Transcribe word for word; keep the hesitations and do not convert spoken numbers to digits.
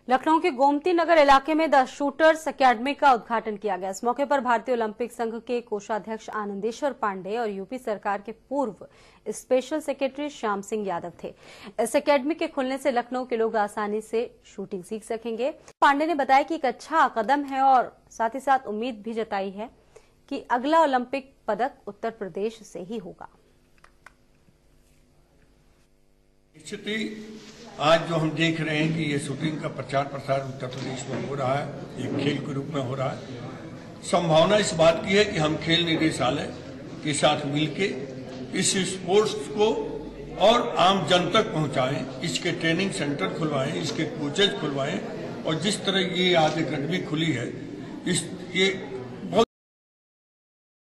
लखनऊ के गोमती नगर इलाके में द शूटर्स अकेडमी का उद्घाटन किया गया। इस मौके पर भारतीय ओलंपिक संघ के कोषाध्यक्ष आनंदेश्वर पांडे और यूपी सरकार के पूर्व स्पेशल सेक्रेटरी श्याम सिंह यादव थे। इस अकेडमी के खुलने से लखनऊ के लोग आसानी से शूटिंग सीख सकेंगे। पांडे ने बताया कि एक अच्छा कदम है और साथ ही साथ उम्मीद भी जताई है कि अगला ओलंपिक पदक उत्तर प्रदेश से ही होगा। निश्चित ही आज जो हम देख रहे हैं कि ये शूटिंग का प्रचार प्रसार उत्तर प्रदेश में हो रहा है, एक खेल के रूप में हो रहा है। संभावना इस बात की है कि हम खेल निदेशालय के साथ मिलके इस स्पोर्ट्स को और आम जन तक पहुंचाएं, इसके ट्रेनिंग सेंटर खुलवाएं, इसके कोचेज खुलवाएं और जिस तरह ये आज अकेडमी खुली है, इस ये